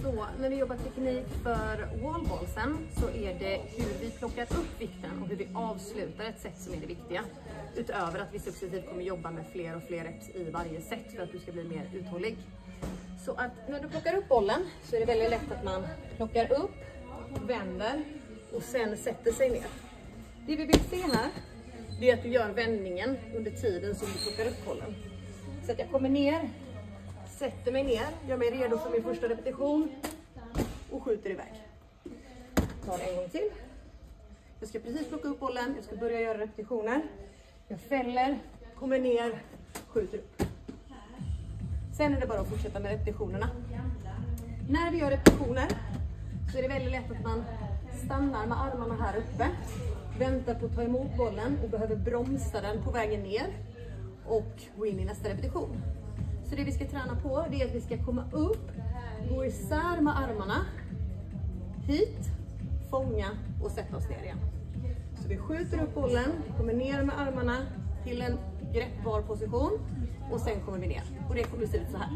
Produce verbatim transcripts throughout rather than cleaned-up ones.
Så när vi jobbar teknik för wallballsen så är det hur vi plockar upp vikten och hur vi avslutar ett set som är det viktiga. Utöver att vi successivt kommer jobba med fler och fler reps i varje set för att du ska bli mer uthållig. Så att när du plockar upp bollen så är det väldigt lätt att man plockar upp, vänder och sen sätter sig ner. Det vi vill se här är att du gör vändningen under tiden som du plockar upp bollen. Så att jag kommer ner, sätter mig ner, gör mig redo för min första repetition och skjuter iväg. Tar en gång till. Jag ska precis plocka upp bollen, jag ska börja göra repetitioner. Jag fäller, kommer ner, skjuter upp. Sen är det bara att fortsätta med repetitionerna. När vi gör repetitioner så är det väldigt lätt att man stannar med armarna här uppe. Väntar på att ta emot bollen och behöver bromsa den på vägen ner och gå in i nästa repetition. Så det vi ska träna på det är att vi ska komma upp, gå isär med armarna, hit, fånga och sätta oss ner igen. Så vi skjuter upp bollen, kommer ner med armarna till en greppbar position och sen kommer vi ner. Och det kommer se ut så här.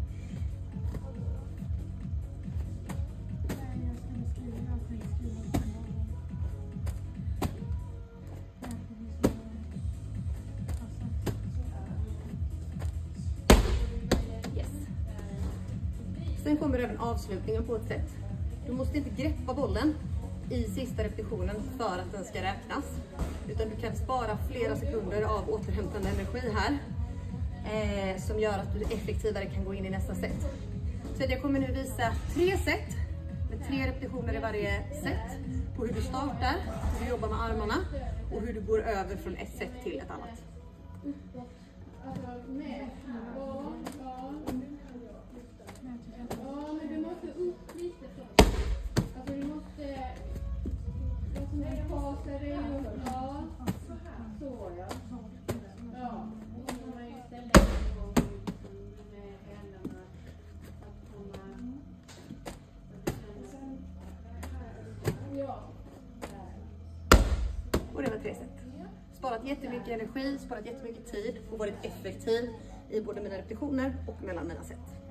Sen kommer även avslutningen på ett sätt. Du måste inte greppa bollen i sista repetitionen för att den ska räknas. Utan du kan spara flera sekunder av återhämtande energi här. Eh, som gör att du effektivare kan gå in i nästa set. Så att jag kommer nu visa tre set. Med tre repetitioner i varje set. På hur du startar, hur du jobbar med armarna. Och hur du går över från ett set till ett annat. Ja, men du måste upp lite först. Alltså du måste passa dig upp. Ja, så ja. Ja, och så får man ju ställa sig med händerna att komma. Ja. Och det var tre set. Sparat jättemycket energi, sparat jättemycket tid och varit effektiv i både mina repetitioner och mellan mina set.